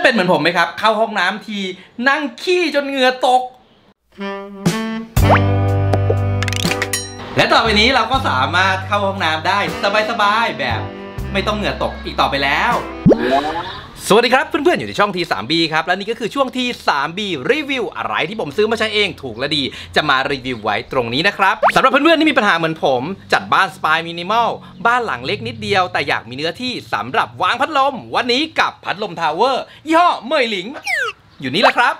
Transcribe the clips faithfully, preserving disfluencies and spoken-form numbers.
เป็นเหมือนผมไหมครับเข้าห้องน้ำทีนั่งขี้จนเหงื่อตกและต่อไปนี้เราก็สามารถเข้าห้องน้ำได้สบายๆแบบไม่ต้องเหงื่อตกอีกต่อไปแล้วสวัสดีครับเพื่อนๆอยู่ในช่อง ที ทรี บี ครับและนี่ก็คือช่วง ที ทรี บี รีวิวอะไรที่ผมซื้อมาใช้เองถูกและดีจะมารีวิวไว้ตรงนี้นะครับสำหรับเพื่อนๆที่มีปัญหาเหมือนผมจัดบ้านสปายมินิมอลบ้านหลังเล็กนิดเดียวแต่อยากมีเนื้อที่สำหรับวางพัดลมวันนี้กับพัดลมทาวเวอร์ยี่ห้อเมยหลิงอยู่นี่แหละครับ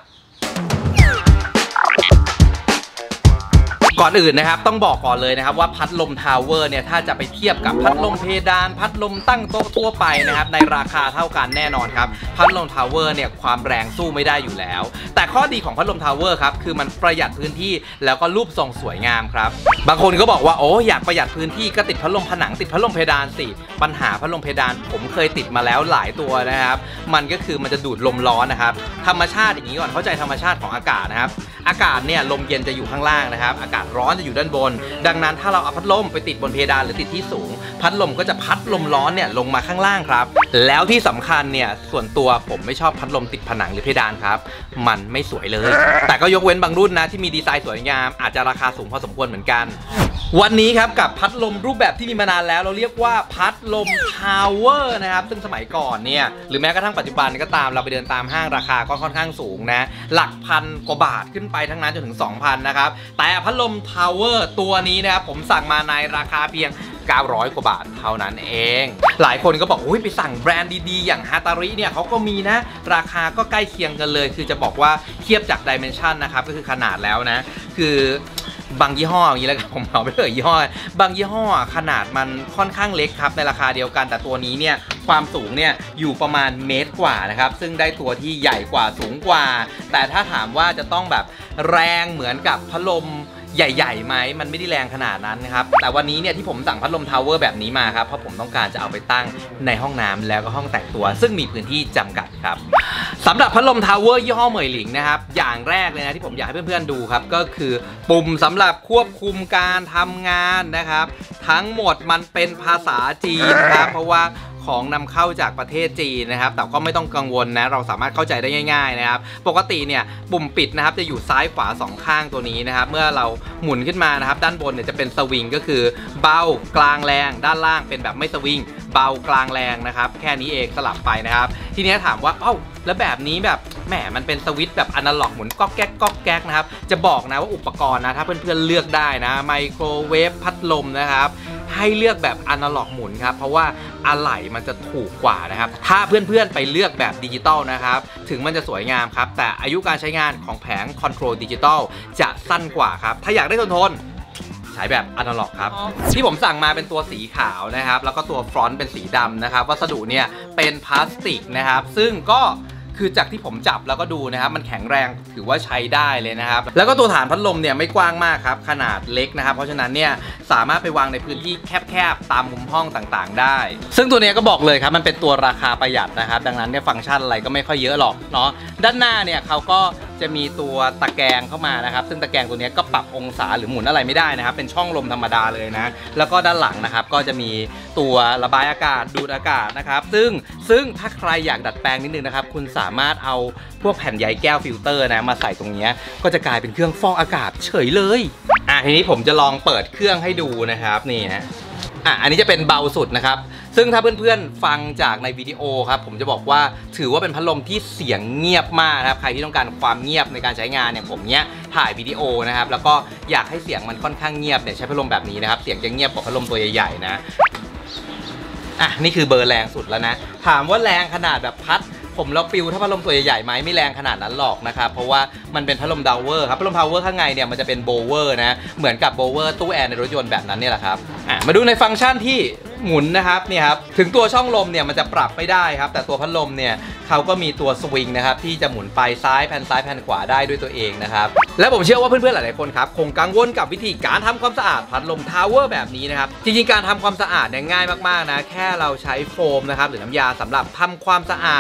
ก่อนอื่นนะครับต้องบอกก่อนเลยนะครับว่าพัดลมทาวเวอร์เนี่ยถ้าจะไปเทียบกับพัดลมเพดานพัดลมตั้งโต๊ะทั่วไปนะครับในราคาเท่ากันแน่นอนครับพัดลมทาวเวอร์เนี่ยความแรงสู้ไม่ได้อยู่แล้วแต่ข้อดีของพัดลมทาวเวอร์ครับคือมันประหยัดพื้นที่แล้วก็รูปทรงสวยงามครับบางคนก็บอกว่าโอ้อยากประหยัดพื้นที่ก็ติดพัดลมผนังติดพัดลมเพดานสิปัญหาพัดลมเพดานผมเคยติดมาแล้วหลายตัวนะครับมันก็คือมันจะดูดลมร้อนนะครับธรรมชาติอย่างนี้ก่อนเข้าใจธรรมชาติของอากาศนะครับอากาศเนี่ยลมเย็นจะอยู่ข้างล่างนะครับอากาศร้อนจะอยู่ด้านบนดังนั้นถ้าเราเอาพัดลมไปติดบนเพดานหรือติดที่สูงพัดลมก็จะพัดลมร้อนเนี่ยลงมาข้างล่างครับแล้วที่สำคัญเนี่ยส่วนตัวผมไม่ชอบพัดลมติดผนังหรือเพดานครับมันไม่สวยเลยแต่ก็ยกเว้นบางรุ่นนะที่มีดีไซน์สวยงามอาจจะราคาสูงพอสมควรเหมือนกันวันนี้ครับกับพัดลมรูปแบบที่มีมานานแล้วเราเรียกว่าพัดลมทาวเวอร์นะครับซึ่งสมัยก่อนเนี่ยหรือแม้กระทั่งปัจจุบันก็ตามเราไปเดินตามห้างราคาก็ค่อนข้างสูงนะหลักพันกว่าบาทขึ้นไปทั้งนั้นจนถึง สองพัน นะครับแต่พัดลมทาวเวอร์ตัวนี้นะครับผมสั่งมาในราคาเพียงเก้าร้อยกว่าบาทเท่านั้นเองหลายคนก็บอกอุ้ยไปสั่งแบรนด์ดีๆอย่างฮาตาริเนี่ยเขาก็มีนะราคาก็ใกล้เคียงกันเลยคือจะบอกว่าเทียบจาก Dimension นะครับก็คือขนาดแล้วนะคือบางยี่ห้ออย่างนี้แล้วกันผมเอาไม่เอ่ยยี่ห้อบางยี่ห้อขนาดมันค่อนข้างเล็กครับในราคาเดียวกันแต่ตัวนี้เนี่ยความสูงเนี่ยอยู่ประมาณเมตรกว่านะครับซึ่งได้ตัวที่ใหญ่กว่าสูงกว่าแต่ถ้าถามว่าจะต้องแบบแรงเหมือนกับพัดลมใหญ่ๆไหมมันไม่ได้แรงขนาดนั้นนะครับแต่วันนี้เนี่ยที่ผมสั่งพัดลมทาวเวอร์แบบนี้มาครับเพราะผมต้องการจะเอาไปตั้งในห้องน้ำแล้วก็ห้องแต่งตัวซึ่งมีพื้นที่จำกัดครับสำหรับพัดลมทาวเวอร์ยี่ห้อเหมยหลิงนะครับอย่างแรกเลยนะที่ผมอยากให้เพื่อนๆดูครับก็คือปุ่มสำหรับควบคุมการทำงานนะครับทั้งหมดมันเป็นภาษาจีนครับเพราะว่าของนำเข้าจากประเทศจีนนะครับแต่ก็ไม่ต้องกังวลนะเราสามารถเข้าใจได้ง่ายๆนะครับปกติเนี่ยปุ่มปิดนะครับจะอยู่ซ้ายขวาสองข้างตัวนี้นะครับเมื่อเราหมุนขึ้นมานะครับด้านบนเนี่ยจะเป็นสวิงก็คือเบากลางแรงด้านล่างเป็นแบบไม่สวิงเบากลางแรงนะครับแค่นี้เองสลับไปนะครับทีนี้ถามว่าเอ้าแล้วแบบนี้แบบแหมมันเป็นสวิตช์แบบอนาล็อกหมุนก๊อกแก๊กก๊อกแก๊กนะครับจะบอกนะว่าอุปกรณ์นะถ้าเพื่อนๆเลือกได้นะไมโครเวฟพัดลมนะครับให้เลือกแบบอนาล็อกหมุนครับเพราะว่าอะไหล่มันจะถูกกว่านะครับถ้าเพื่อนๆไปเลือกแบบดิจิตอลนะครับถึงมันจะสวยงามครับแต่อายุการใช้งานของแผงคอนโทรลดิจิตอลจะสั้นกว่าครับถ้าอยากได้ทนทนใช้แบบอนาล็อกครับที่ผมสั่งมาเป็นตัวสีขาวนะครับแล้วก็ตัวฟรอนต์เป็นสีดำนะครับวัสดุเนี่ยเป็นพลาสติกนะครับซึ่งก็คือจากที่ผมจับแล้วก็ดูนะครับมันแข็งแรงถือว่าใช้ได้เลยนะครับแล้วก็ตัวฐานพัดลมเนี่ยไม่กว้างมากครับขนาดเล็กนะครับเพราะฉะนั้นเนี่ยสามารถไปวางในพื้นที่แคบๆตามมุมห้องต่างๆได้ซึ่งตัวนี้ก็บอกเลยครับมันเป็นตัวราคาประหยัดนะครับดังนั้นเนี่ยฟังก์ชันอะไรก็ไม่ค่อยเยอะหรอกเนาะด้านหน้าเนี่ยเขาก็จะมีตัวตะแกรงเข้ามานะครับซึ่งตะแกรงตัวนี้ก็ปรับองศาหรือหมุนอะไรไม่ได้นะครับเป็นช่องลมธรรมดาเลยนะแล้วก็ด้านหลังนะครับก็จะมีตัวระบายอากาศดูดอากาศนะครับซึ่งซึ่งถ้าใครอยากดัดแปลงนิดนึงนะครับคุณสามารถเอาพวกแผ่นใยแก้วฟิลเตอร์นะมาใส่ตรงนี้ก็จะกลายเป็นเครื่องฟอกอากาศเฉยเลยอ่ะทีนี้ผมจะลองเปิดเครื่องให้ดูนะครับนี่ฮะอ่ะอันนี้จะเป็นเบาสุดนะครับซึ่งถ้าเพื่อนๆฟังจากในวิดีโอครับผมจะบอกว่าถือว่าเป็นพัดลมที่เสียงเงียบมากนะครับใครที่ต้องการความเงียบในการใช้งานเนี่ยผมเนี้ยถ่ายวิดีโอนะครับแล้วก็อยากให้เสียงมันค่อนข้างเงียบเนี่ยใช้พัดลมแบบนี้นะครับเสียงจะเงียบกว่าพัดลมตัวใหญ่ๆนะอ่ะนี่คือเบอร์แรงสุดแล้วนะถามว่าแรงขนาดแบบพัดผมแล้วปิวถ้าพัดลมตัวใหญ่ๆไหมไม่แรงขนาดนั้นหรอกนะครับเพราะว่ามันเป็นพัดลมดาวเวอร์ครับพัดลมดาวเวอร์ข้างในเนี่ยมันจะเป็นโบเวอร์นะเหมือนกับโบเวอร์ตู้แอร์ในรถยนต์แบบนั้นเนี่ยแหละครับอ่ะมาดูในฟังก์ชันที่หมุนนะครับนี่ครับถึงตัวช่องลมเนี่ยมันจะปรับไม่ได้ครับแต่ตัวพัดลมเนี่ยเขาก็มีตัวสวิงนะครับที่จะหมุนไปซ้ายแผ่นซ้ายแผ่นขวาได้ด้วยตัวเองนะครับและผมเชื่อว่าเพื่อนๆหลายๆคนครับคงกังวลกับวิธีการทำความสะอาดพัดลมทาวเวอร์แบบนี้นะครับจริงๆการทำความสะอาดเนี่ยง่ายมากๆนะแค่เราใช้โฟมนะครับหรือน้ำยาสำหรับทำความสะอาด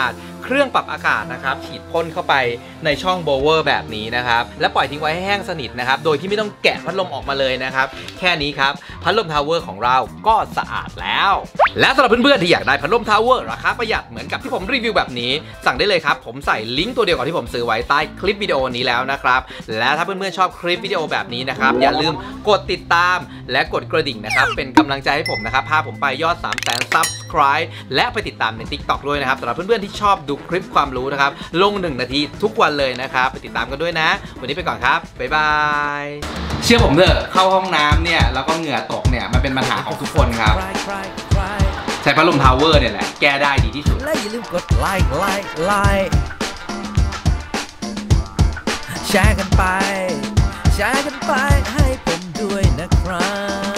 เครื่องปรับอากาศนะครับฉีดพ่นเข้าไปในช่องโบเวอร์แบบนี้นะครับและปล่อยทิ้งไว้ให้แห้งสนิทนะครับโดยที่ไม่ต้องแกะพัดลมออกมาเลยนะครับแค่นี้ครับพัดลมทาวเวอร์ของเราก็สะอาดแล้วและสำหรับเพื่อนๆที่อยากได้พัดลมทาวเวอร์ราคาประหยัดเหมือนกับที่ผมรีวิวแบบนี้สั่งได้เลยครับผมใส่ลิงก์ตัวเดียวกับที่ผมซื้อไว้ใต้คลิปวิดีโอนี้แล้วนะครับและถ้าเพื่อนๆชอบคลิปวิดีโอแบบนี้นะครับอย่าลืมกดติดตามและกดกระดิ่งนะครับเป็นกำลังใจให้ผมนะครับพาผมไปยอด สามแสน ซับสไครบ์ และไปติดตามใน ติ๊กต็อก ด้วยนะครับสำหรับเพื่อนๆที่ชอบดูคลิปความรู้นะครับลงหนึ่งนาทีทุกวันเลยนะครับไปติดตามกันด้วยนะวันนี้ไปก่อนครับบ๊ายบายเชื่อผมเถอะเข้าห้องน้ำเนี่ยแล้วก็เหงื่อตกเนี่ยมันเป็นปัญหาของทุกคนครับใช้พัดลมทาวเวอร์เนี่ยแหละแก้ได้ดีที่สุดและอย่าลืมกดไลค์ไลค์ไลค์แชร์กันไปแชร์กันไปให้ผมด้วยนะครับ